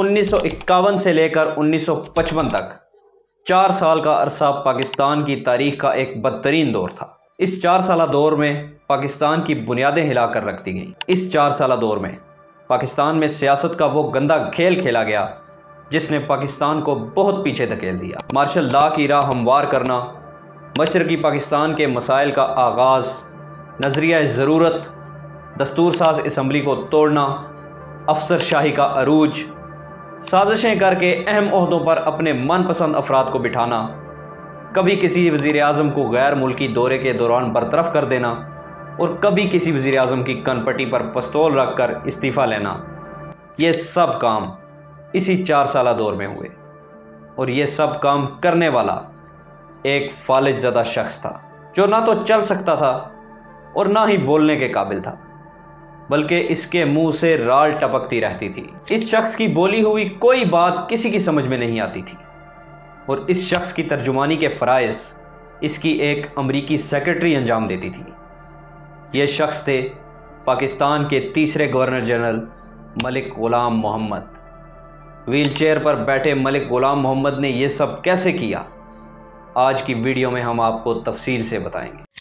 1951 سے لے کر 1955 تک 4 سال کا عرصہ پاکستان کی تاریخ کا ایک بدترین دور تھا۔ اس 4 سالہ دور میں پاکستان کی بنیادیں ہلا کر رکھ دی گئیں۔ اس 4 سالہ دور میں پاکستان میں سیاست کا وہ گندا کھیل کھیلا گیا جس نے پاکستان کو بہت پیچھے دھکیل دیا۔ مارشل لا کی راہ ہموار کرنا، مشرقی پاکستان کے مسائل کا آغاز، نظریہ ضرورت، دستور ساز اسمبلی کو توڑنا، افسر شاہی کا عروج، سازشیں کر کے اہم عہدوں پر اپنے من پسند افراد کو بٹھانا، کبھی کسی وزیر اعظم کو غیر ملکی دورے کے دوران برطرف کر دینا اور کبھی کسی وزیر اعظم کی کن پٹی پر پستول رکھ کر استعفیٰ لینا، یہ سب کام اسی 4 سالہ دور میں ہوئے۔ اور یہ سب کام کرنے والا ایک فالج زدہ شخص تھا جو نہ تو چل سکتا تھا اور نہ ہی بولنے کے قابل تھا، بلکہ اس کے منہ سے رال ٹپکتی رہتی تھی۔ اس شخص کی بولی ہوئی کوئی بات کسی کی سمجھ میں نہیں آتی تھی اور اس شخص کی ترجمانی کے فرائض اس کی ایک امریکی سیکرٹری انجام دیتی تھی۔ یہ شخص تھے پاکستان کے تیسرے گورنر جنرل ملک غلام محمد۔ ویل چیئر پر بیٹھے ملک غلام محمد نے یہ سب کیسے کیا، آج کی ویڈیو میں ہم آپ کو تفصیل سے بتائیں گے۔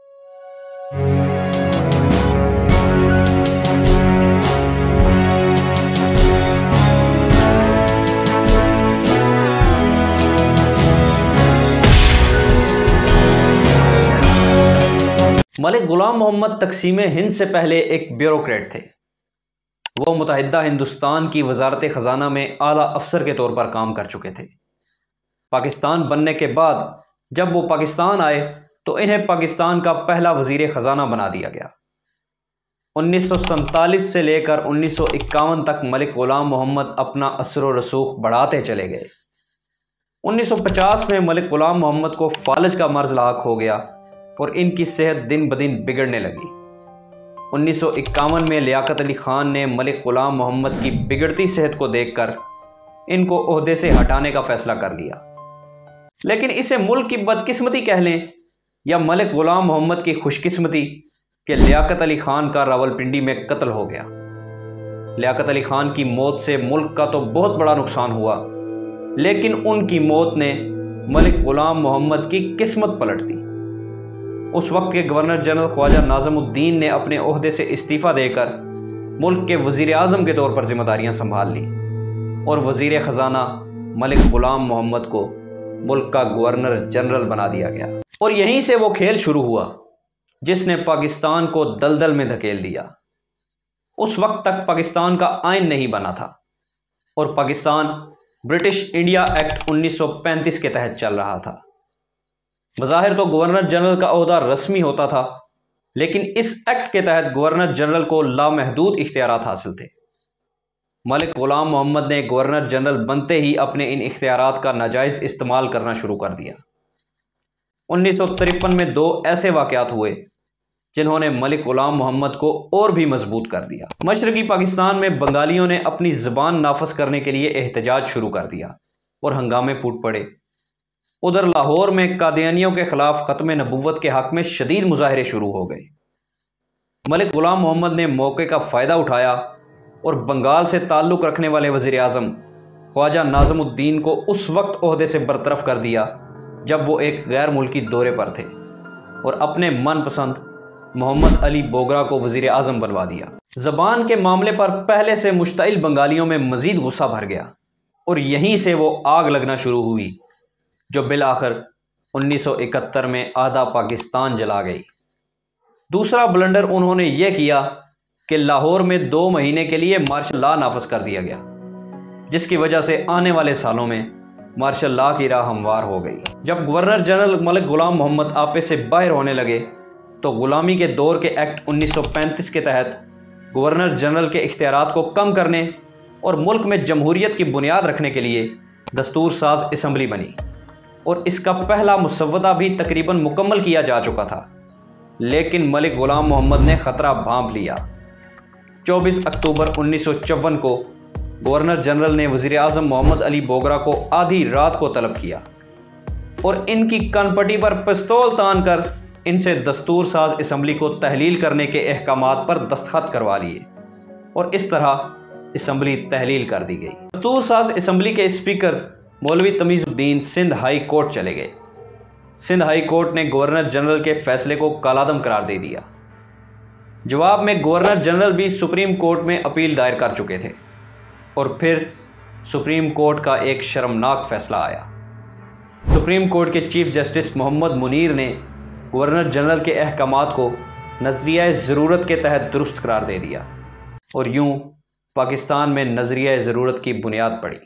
ملک غلام محمد تقسیم ہند سے پہلے ایک بیوروکریٹ تھے۔ وہ متحدہ ہندوستان کی وزارت خزانہ میں اعلیٰ افسر کے طور پر کام کر چکے تھے۔ پاکستان بننے کے بعد جب وہ پاکستان آئے تو انہیں پاکستان کا پہلا وزیر خزانہ بنا دیا گیا۔ 1947 سے لے کر 1951 تک ملک غلام محمد اپنا اثر و رسوخ بڑھاتے چلے گئے۔ 1950 میں ملک غلام محمد کو فالج کا مرض لاحق ہو گیا اور ان کی صحت دن بدن بگڑنے لگی۔ 1951 میں لیاقت علی خان نے ملک غلام محمد کی بگڑتی صحت کو دیکھ کر ان کو عہدے سے ہٹانے کا فیصلہ کر لیا، لیکن اسے ملک کی بدقسمتی کہہ لیں یا ملک غلام محمد کی خوش قسمتی کہ لیاقت علی خان کا راولپنڈی میں قتل ہو گیا۔ لیاقت علی خان کی موت سے ملک کا تو بہت بڑا نقصان ہوا، لیکن ان کی موت نے ملک غلام محمد کی قسمت پلٹ دی۔ اس وقت کے گورنر جنرل خواجہ ناظم الدین نے اپنے عہدے سے استعفیٰ دے کر ملک کے وزیر اعظم کے طور پر ذمہ داریاں سنبھال لی اور وزیر خزانہ ملک غلام محمد کو ملک کا گورنر جنرل بنا دیا گیا۔ اور یہیں سے وہ کھیل شروع ہوا جس نے پاکستان کو دلدل میں دھکیل دیا۔ اس وقت تک پاکستان کا آئین نہیں بنا تھا اور پاکستان برٹش انڈیا ایکٹ 1935 کے تحت چل رہا تھا۔ بظاہر تو گورنر جنرل کا عہدہ رسمی ہوتا تھا، لیکن اس ایکٹ کے تحت گورنر جنرل کو لامحدود اختیارات حاصل تھے۔ ملک غلام محمد نے گورنر جنرل بنتے ہی اپنے ان اختیارات کا ناجائز استعمال کرنا شروع کر دیا۔ 1953 میں 2 ایسے واقعات ہوئے جنہوں نے ملک غلام محمد کو اور بھی مضبوط کر دیا۔ مشرقی پاکستان میں بنگالیوں نے اپنی زبان نافذ کرنے کے لیے احتجاج شروع کر دیا اور ہنگامے پھوٹ پڑے۔ ادھر لاہور میں قادیانیوں کے خلاف ختم نبوت کے حق میں شدید مظاہرے شروع ہو گئے۔ ملک غلام محمد نے موقع کا فائدہ اٹھایا اور بنگال سے تعلق رکھنے والے وزیر اعظم خواجہ ناظم الدین کو اس وقت عہدے سے برطرف کر دیا جب وہ ایک غیر ملکی دورے پر تھے اور اپنے من پسند محمد علی بوگرا کو وزیر اعظم بنوا دیا۔ زبان کے معاملے پر پہلے سے مشتعل بنگالیوں میں مزید غصہ بھر گیا اور یہیں سے وہ آگ لگنا شروع ہوئی جو بالآخر 1971 میں آدھا پاکستان جلا گئی۔ دوسرا بلنڈر انہوں نے یہ کیا کہ لاہور میں 2 مہینے کے لیے مارشل لا نافذ کر دیا گیا، جس کی وجہ سے آنے والے سالوں میں مارشل لا کی راہ ہموار ہو گئی۔ جب گورنر جنرل ملک غلام محمد آپے سے باہر ہونے لگے تو غلامی کے دور کے ایکٹ 1935 کے تحت گورنر جنرل کے اختیارات کو کم کرنے اور ملک میں جمہوریت کی بنیاد رکھنے کے لیے دستور ساز اسمبلی بنی اور اس کا پہلا مسودہ بھی تقریباً مکمل کیا جا چکا تھا، لیکن ملک غلام محمد نے خطرہ بھانپ لیا۔ 24 اکتوبر 1954 کو گورنر جنرل نے وزیر اعظم محمد علی بوگرا کو آدھی رات کو طلب کیا اور ان کی کن پٹی پر پستول تان کر ان سے دستور ساز اسمبلی کو تحلیل کرنے کے احکامات پر دستخط کروا لیے اور اس طرح اسمبلی تحلیل کر دی گئی۔ دستور ساز اسمبلی کے اسپیکر مولوی تمیز الدین سندھ ہائی کورٹ چلے گئے۔ سندھ ہائی کورٹ نے گورنر جنرل کے فیصلے کو کالعدم قرار دے دیا۔ جواب میں گورنر جنرل بھی سپریم کورٹ میں اپیل دائر کر چکے تھے، اور پھر سپریم کورٹ کا ایک شرمناک فیصلہ آیا۔ سپریم کورٹ کے چیف جسٹس محمد منیر نے گورنر جنرل کے احکامات کو نظریہ ضرورت کے تحت درست قرار دے دیا، اور یوں پاکستان میں نظریہ ضرورت کی بنیاد پڑی۔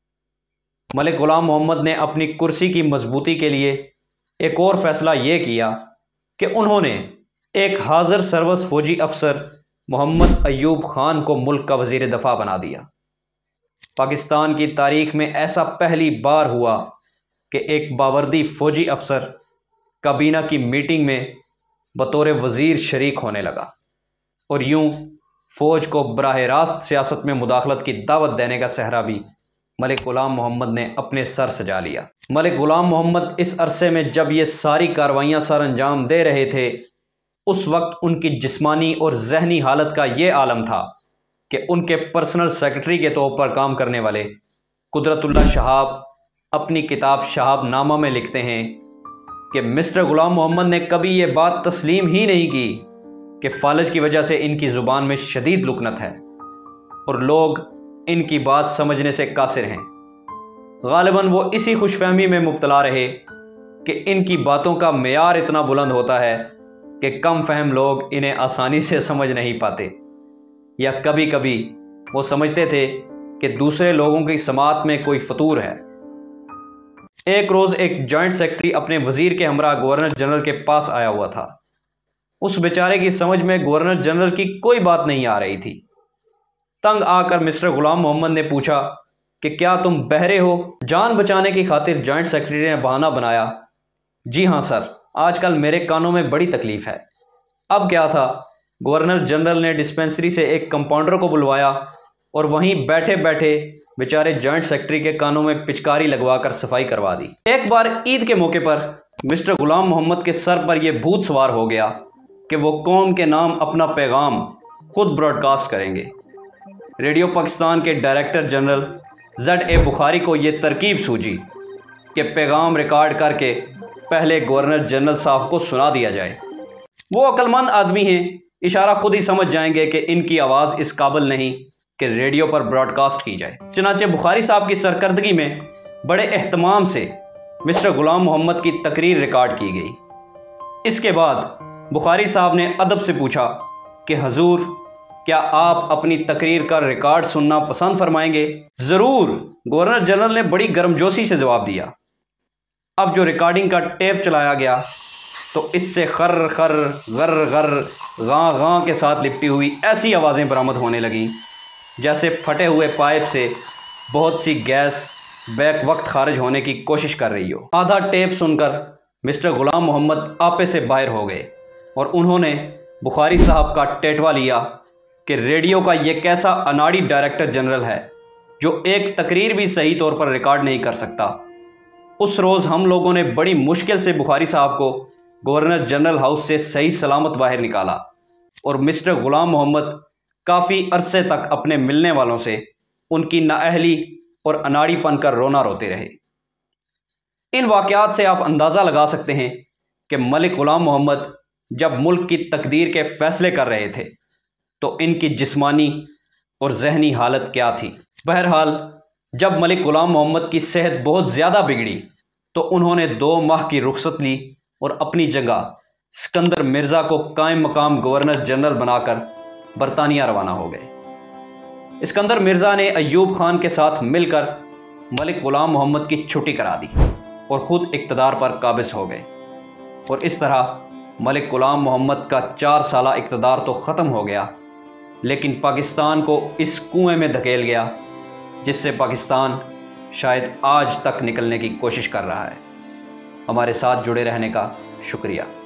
ملک غلام محمد نے اپنی کرسی کی مضبوطی کے لیے ایک اور فیصلہ یہ کیا کہ انہوں نے ایک حاضر سروس فوجی افسر محمد ایوب خان کو ملک کا وزیر دفاع بنا دیا۔ پاکستان کی تاریخ میں ایسا پہلی بار ہوا کہ ایک باوردی فوجی افسر کابینہ کی میٹنگ میں بطور وزیر شریک ہونے لگا، اور یوں فوج کو براہ راست سیاست میں مداخلت کی دعوت دینے کا صحرا بھی ملک غلام محمد نے اپنے سر سجا لیا۔ ملک غلام محمد اس عرصے میں جب یہ ساری کارروائیاں سر انجام دے رہے تھے، اس وقت ان کی جسمانی اور ذہنی حالت کا یہ عالم تھا کہ ان کے پرسنل سیکرٹری کے طور پر کام کرنے والے قدرت اللہ شہاب اپنی کتاب شہاب نامہ میں لکھتے ہیں کہ مسٹر غلام محمد نے کبھی یہ بات تسلیم ہی نہیں کی کہ فالج کی وجہ سے ان کی زبان میں شدید لکنت ہے اور لوگ ان کی بات سمجھنے سے قاصر ہیں۔ غالباً وہ اسی خوش فہمی میں مبتلا رہے کہ ان کی باتوں کا معیار اتنا بلند ہوتا ہے کہ کم فہم لوگ انہیں آسانی سے سمجھ نہیں پاتے، یا کبھی کبھی وہ سمجھتے تھے کہ دوسرے لوگوں کی سماعت میں کوئی فطور ہے۔ ایک روز ایک جوائنٹ سیکرٹری اپنے وزیر کے ہمراہ گورنر جنرل کے پاس آیا ہوا تھا۔ اس بیچارے کی سمجھ میں گورنر جنرل کی کوئی بات نہیں آ رہی تھی۔ تنگ آ کر مسٹر غلام محمد نے پوچھا کہ کیا تم بہرے ہو؟ جان بچانے کی خاطر جوائنٹ سیکرٹری نے بہانہ بنایا، جی ہاں سر، آج کل میرے کانوں میں بڑی تکلیف ہے۔ اب کیا تھا، گورنر جنرل نے ڈسپینسری سے ایک کمپاؤنڈر کو بلوایا اور وہیں بیٹھے بیٹھے بیچارے جوائنٹ سیکرٹری کے کانوں میں پچکاری لگوا کر صفائی کروا دی۔ ایک بار عید کے موقع پر مسٹر غلام محمد کے سر پر یہ بھوت سوار ہو گیا کہ وہ قوم کے نام اپنا پیغام خود براڈ کاسٹ کریں گے۔ ریڈیو پاکستان کے ڈائریکٹر جنرل ZA بخاری کو یہ ترکیب سوجی کہ پیغام ریکارڈ کر کے پہلے گورنر جنرل صاحب کو سنا دیا جائے۔ وہ عقل مند آدمی ہیں، اشارہ خود ہی سمجھ جائیں گے کہ ان کی آواز اس قابل نہیں کہ ریڈیو پر براڈ کاسٹ کی جائے۔ چنانچہ بخاری صاحب کی سرکردگی میں بڑے اہتمام سے مسٹر غلام محمد کی تقریر ریکارڈ کی گئی۔ اس کے بعد بخاری صاحب نے ادب سے پوچھا کہ حضور، کیا آپ اپنی تقریر کا ریکارڈ سننا پسند فرمائیں گے؟ ضرور، گورنر جنرل نے بڑی گرمجوشی سے جواب دیا۔ اب جو ریکارڈنگ کا ٹیپ چلایا گیا تو اس سے خر خر غر غر غاں غاں کے ساتھ لپٹی ہوئی ایسی آوازیں برآمد ہونے لگیں جیسے پھٹے ہوئے پائپ سے بہت سی گیس بیک وقت خارج ہونے کی کوشش کر رہی ہو۔ آدھا ٹیپ سن کر مسٹر غلام محمد آپے سے باہر ہو گئے اور انہوں نے بخاری صاحب کا ٹیٹوا لیا کہ ریڈیو کا یہ کیسا اناڑی ڈائریکٹر جنرل ہے جو ایک تقریر بھی صحیح طور پر ریکارڈ نہیں کر سکتا۔ اس روز ہم لوگوں نے بڑی مشکل سے بخاری صاحب کو گورنر جنرل ہاؤس سے صحیح سلامت باہر نکالا، اور مسٹر غلام محمد کافی عرصے تک اپنے ملنے والوں سے ان کی نااہلی اور اناڑی پن کر رونا روتے رہے۔ ان واقعات سے آپ اندازہ لگا سکتے ہیں کہ ملک غلام محمد جب ملک کی تقدیر کے فیصلے کر رہے تھے تو ان کی جسمانی اور ذہنی حالت کیا تھی۔ بہرحال جب ملک غلام محمد کی صحت بہت زیادہ بگڑی تو انہوں نے 2 ماہ کی رخصت لی اور اپنی جگہ اسکندر مرزا کو قائم مقام گورنر جنرل بنا کر برطانیہ روانہ ہو گئے۔ اسکندر مرزا نے ایوب خان کے ساتھ مل کر ملک غلام محمد کی چھٹی کرا دی اور خود اقتدار پر قابض ہو گئے، اور اس طرح ملک غلام محمد کا 4 سالہ اقتدار تو ختم ہو گیا، لیکن پاکستان کو اس کنویں میں دھکیل گیا جس سے پاکستان شاید آج تک نکلنے کی کوشش کر رہا ہے۔ ہمارے ساتھ جڑے رہنے کا شکریہ۔